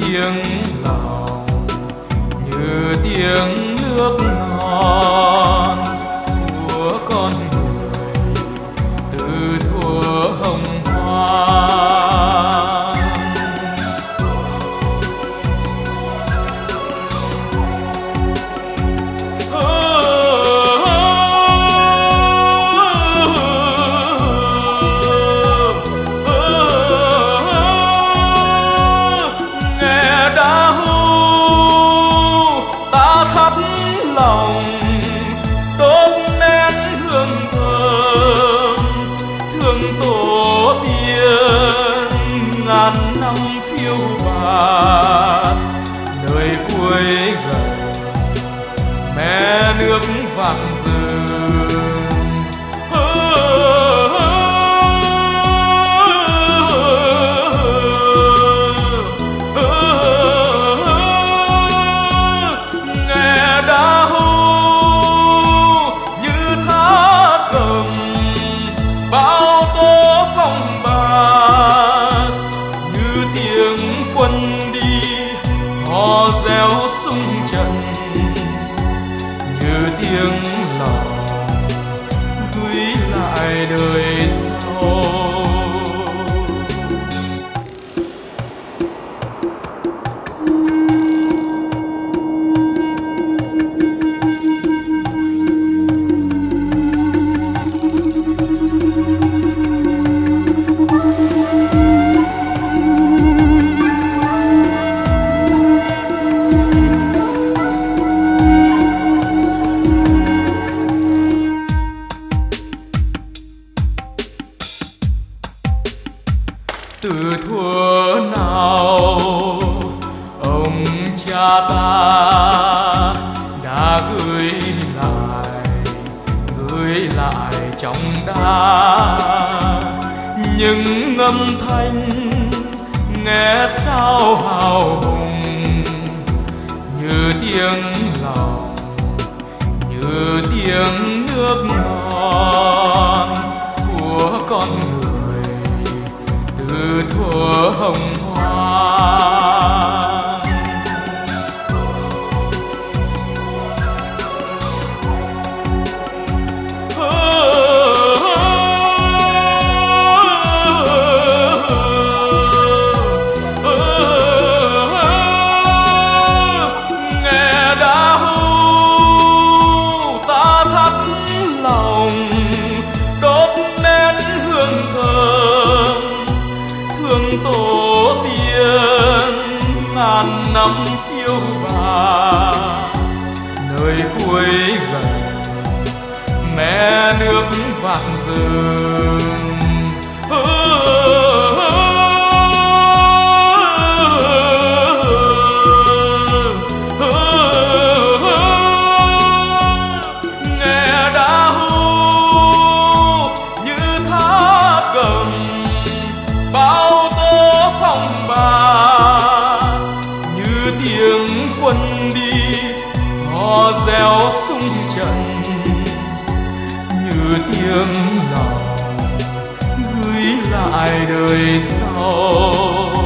tiếng lòng, như tiếng nước non của con người từ thuở hồng hoang. Ngàn năm phiêu bạt nơi cuối gần mẹ nước vạn rừng. Nghe đã hú như thác cầm bao tố phong bạt, tiếng quân đi hò reo sung trận, như tiếng lòng gửi lại đời sau. Từ thuở nào ông cha ta đã gửi lại trong đá những âm thanh nghe sao hào hùng, như tiếng lòng, như tiếng nước non của con người từ thuở hồng hoang. Nghe đã hú ta thắt lòng, đốt nén hương thơm thương tổ tiên ngàn năm phiêu bạt nơi cuối gần mẹ nước vạn rừng. Nghe đã hú như thác cầm bao tố phong bạt, như tiếng quân đi hò reo sung trận, như tiếng lòng gửi lại đời sau.